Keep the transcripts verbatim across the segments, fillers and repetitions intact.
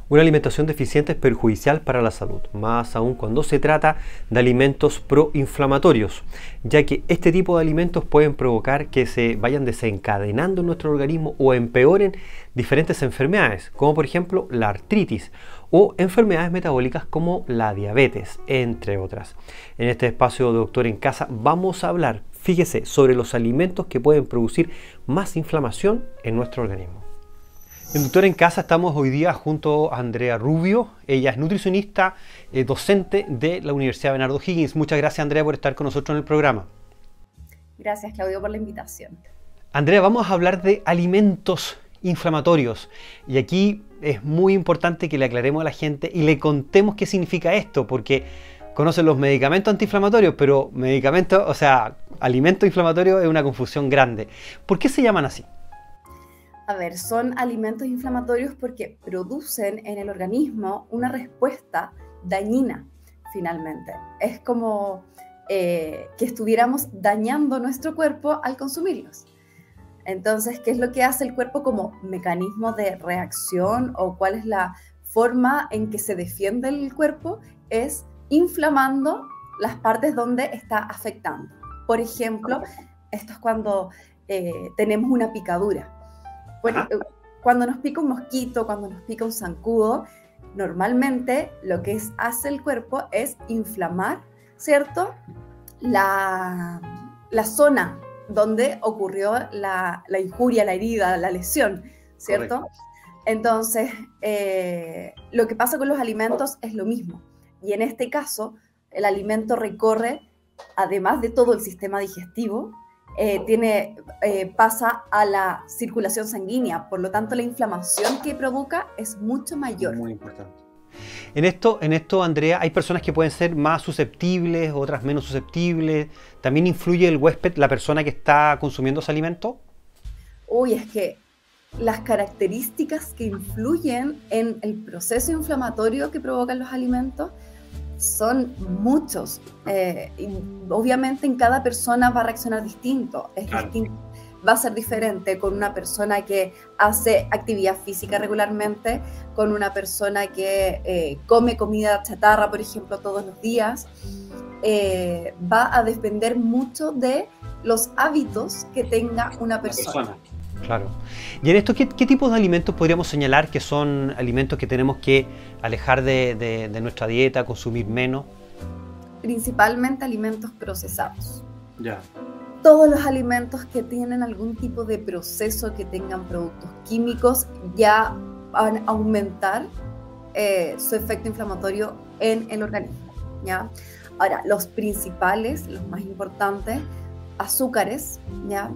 Una alimentación deficiente es perjudicial para la salud, más aún cuando se trata de alimentos proinflamatorios, ya que este tipo de alimentos pueden provocar que se vayan desencadenando en nuestro organismo o empeoren diferentes enfermedades, como por ejemplo la artritis o enfermedades metabólicas como la diabetes, entre otras. En este espacio de Doctor en Casa vamos a hablar, fíjese, sobre los alimentos que pueden producir más inflamación en nuestro organismo. En Doctor en Casa estamos hoy día junto a Andrea Rubio. Ella es nutricionista, eh, docente de la Universidad Bernardo Higgins. Muchas gracias, Andrea, por estar con nosotros en el programa. Gracias, Claudio, por la invitación. Andrea, vamos a hablar de alimentos inflamatorios. Y aquí es muy importante que le aclaremos a la gente y le contemos qué significa esto, porque conocen los medicamentos antiinflamatorios, pero medicamentos, o sea, alimentos inflamatorios es una confusión grande. ¿Por qué se llaman así? A ver, son alimentos inflamatorios porque producen en el organismo una respuesta dañina, finalmente. Es como eh, que estuviéramos dañando nuestro cuerpo al consumirlos. Entonces, ¿qué es lo que hace el cuerpo como mecanismo de reacción o cuál es la forma en que se defiende el cuerpo? Es inflamando las partes donde está afectando. Por ejemplo, esto es cuando eh, tenemos una picadura. Bueno, cuando nos pica un mosquito, cuando nos pica un zancudo, normalmente lo que es, hace el cuerpo es inflamar, ¿cierto? La, la zona donde ocurrió la, la injuria, la herida, la lesión, ¿cierto? Correcto. Entonces, eh, lo que pasa con los alimentos es lo mismo. Y en este caso, el alimento recorre, además de todo el sistema digestivo, Eh, tiene, eh, pasa a la circulación sanguínea, por lo tanto la inflamación que provoca es mucho mayor. Muy importante. En esto, en esto, Andrea, hay personas que pueden ser más susceptibles, otras menos susceptibles. ¿También influye el huésped, la persona que está consumiendo ese alimento? Uy, es que las características que influyen en el proceso inflamatorio que provocan los alimentos son muchos. Eh, y obviamente en cada persona va a reaccionar distinto. Es claro. distinto. Va a ser diferente con una persona que hace actividad física regularmente, con una persona que eh, come comida chatarra, por ejemplo, todos los días. Eh, va a depender mucho de los hábitos que tenga una persona. Una persona. Claro. Y en esto, ¿qué, ¿qué tipos de alimentos podríamos señalar que son alimentos que tenemos que alejar de, de, de nuestra dieta, consumir menos? Principalmente alimentos procesados. Ya. Todos los alimentos que tienen algún tipo de proceso, que tengan productos químicos, ya van a aumentar eh, su efecto inflamatorio en el organismo, ¿ya? Ahora, los principales, los más importantes, azúcares, ¿ya?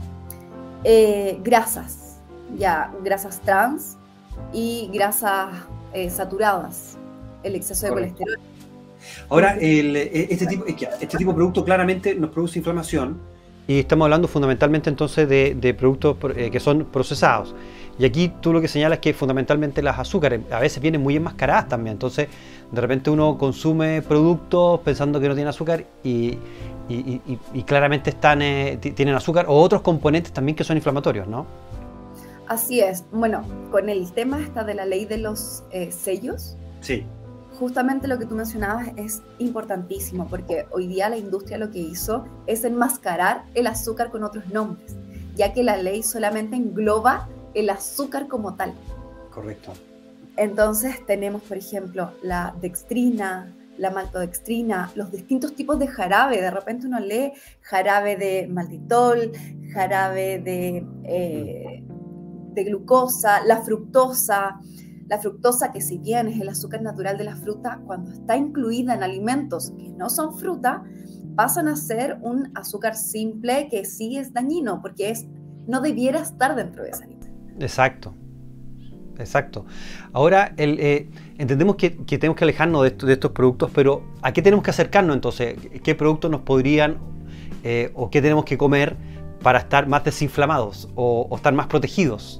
Eh, grasas, ya, grasas trans y grasas eh, saturadas, el exceso Correcto. de colesterol. Ahora, el, este, tipo, este tipo de producto claramente nos produce inflamación y estamos hablando fundamentalmente entonces de, de productos eh, que son procesados. Y aquí tú lo que señalas es que fundamentalmente las azúcares a veces vienen muy enmascaradas también, entonces de repente uno consume productos pensando que no tiene azúcar y, y, y, y claramente están, eh, tienen azúcar o otros componentes también que son inflamatorios, ¿no? Así es. Bueno, con el tema esta de la ley de los eh, sellos, sí. Justamente lo que tú mencionabas es importantísimo, porque hoy día la industria lo que hizo es enmascarar el azúcar con otros nombres, ya que la ley solamente engloba el azúcar como tal. Correcto. Entonces tenemos, por ejemplo, la dextrina, la maltodextrina, los distintos tipos de jarabe. De repente uno lee jarabe de maltitol, jarabe de, eh, de glucosa, la fructosa. La fructosa, que si bien es el azúcar natural de la fruta, cuando está incluida en alimentos que no son fruta, pasan a ser un azúcar simple que sí es dañino, porque es, no debiera estar dentro de ese alimento. Exacto. Exacto. Ahora, el, eh, entendemos que, que tenemos que alejarnos de, esto, de estos productos, pero ¿a qué tenemos que acercarnos entonces? ¿Qué productos nos podrían eh, o qué tenemos que comer para estar más desinflamados o, o estar más protegidos?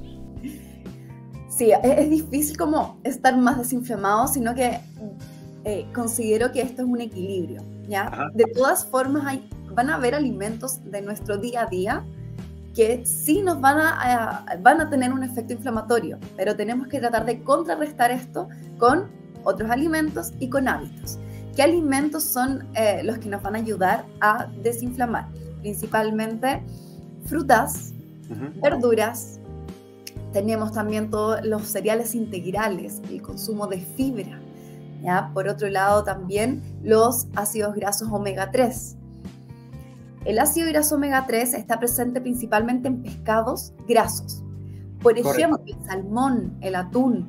Sí, es, es difícil como estar más desinflamado, sino que eh, considero que esto es un equilibrio, ¿ya? Ajá. De todas formas, hay, van a haber alimentos de nuestro día a día que sí nos van a, a, van a tener un efecto inflamatorio, pero tenemos que tratar de contrarrestar esto con otros alimentos y con hábitos. ¿Qué alimentos son eh, los que nos van a ayudar a desinflamar? Principalmente frutas, uh-huh. verduras, tenemos también todos los cereales integrales, el consumo de fibra, ¿ya? Por otro lado también los ácidos grasos omega tres. El ácido graso omega tres está presente principalmente en pescados grasos. Por ejemplo, Correcto. El salmón, el atún.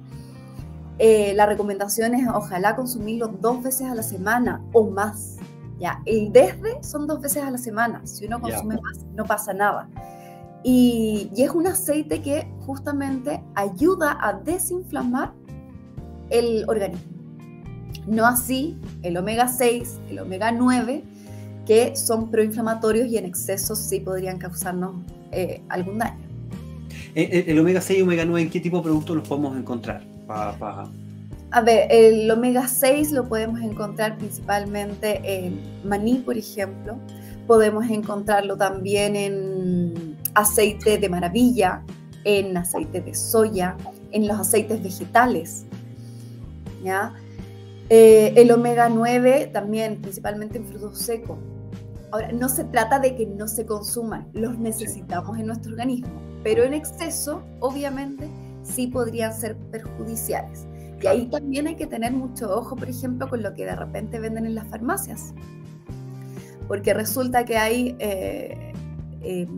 Eh, la recomendación es ojalá consumirlo dos veces a la semana o más. ¿Ya? El desde son dos veces a la semana. Si uno consume yeah. más, no pasa nada. Y, y es un aceite que justamente ayuda a desinflamar el organismo. No así el omega seis, el omega nueve, que son proinflamatorios y en exceso sí podrían causarnos eh, algún daño. El, el omega seis y omega nueve, ¿en qué tipo de productos los podemos encontrar? Pa, pa. A ver, el omega seis lo podemos encontrar principalmente en maní, por ejemplo. Podemos encontrarlo también en aceite de maravilla, en aceite de soya, en los aceites vegetales, ¿ya? Eh, el omega nueve también, principalmente en frutos secos. Ahora, no se trata de que no se consuman, los necesitamos en nuestro organismo, pero en exceso, obviamente, sí podrían ser perjudiciales. Y ahí también hay que tener mucho ojo, por ejemplo, con lo que de repente venden en las farmacias. Porque resulta que hay, eh, eh,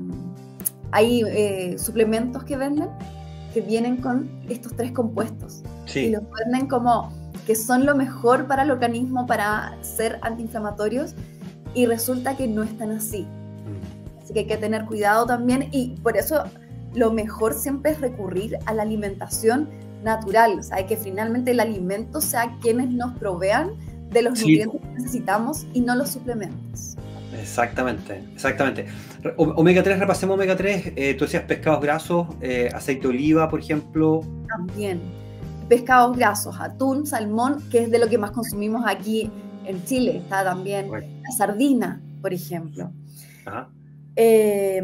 hay eh, suplementos que venden que vienen con estos tres compuestos. Sí. Y los venden como que son lo mejor para el organismo para ser antiinflamatorios, y resulta que no están así. Mm. Así que hay que tener cuidado también, y por eso lo mejor siempre es recurrir a la alimentación natural, o sea, que finalmente el alimento sea quienes nos provean de los sí. nutrientes que necesitamos y no los suplementos. Exactamente, exactamente. omega tres, repasemos omega tres, eh, tú decías pescados grasos, eh, aceite de oliva, por ejemplo. También, pescados grasos, atún, salmón, que es de lo que más consumimos aquí en Chile, está también bueno. la sardina, por ejemplo. Ajá. Eh,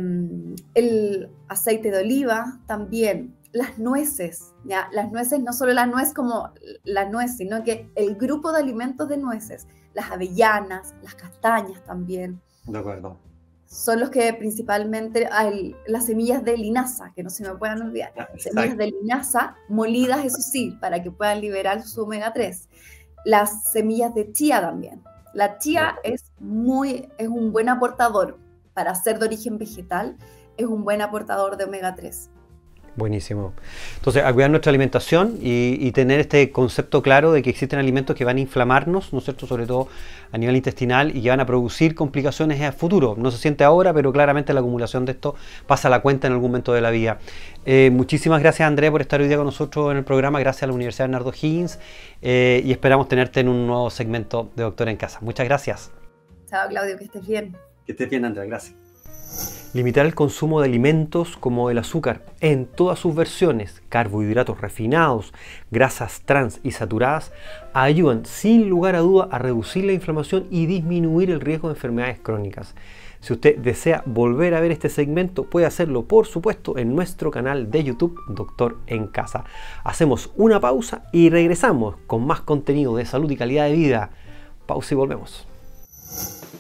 el aceite de oliva, también las nueces, ¿ya? Las nueces, no solo la nuez como la nuez, sino que el grupo de alimentos de nueces, las avellanas, las castañas también. De acuerdo. Son los que principalmente, hay las semillas de linaza, que no se me puedan olvidar. Exacto. Semillas de linaza molidas, eso sí, para que puedan liberar su omega tres. Las semillas de chía también. La chía es, muy, es un buen aportador, para ser de origen vegetal, es un buen aportador de omega tres. Buenísimo. Entonces, a cuidar nuestra alimentación y, y tener este concepto claro de que existen alimentos que van a inflamarnos, ¿no es cierto?, sobre todo a nivel intestinal, y que van a producir complicaciones en el futuro. No se siente ahora, pero claramente la acumulación de esto pasa a la cuenta en algún momento de la vida. Eh, muchísimas gracias, André, por estar hoy día con nosotros en el programa. Gracias a la Universidad Bernardo Higgins, eh, y esperamos tenerte en un nuevo segmento de Doctora en Casa. Muchas gracias. Chao, Claudio, que estés bien. Que estés bien, Andrea, gracias. Limitar el consumo de alimentos como el azúcar en todas sus versiones, carbohidratos refinados, grasas trans y saturadas, ayudan sin lugar a duda a reducir la inflamación y disminuir el riesgo de enfermedades crónicas. Si usted desea volver a ver este segmento, puede hacerlo, por supuesto, en nuestro canal de YouTube, Doctor en Casa. Hacemos una pausa y regresamos con más contenido de salud y calidad de vida. Pausa y volvemos.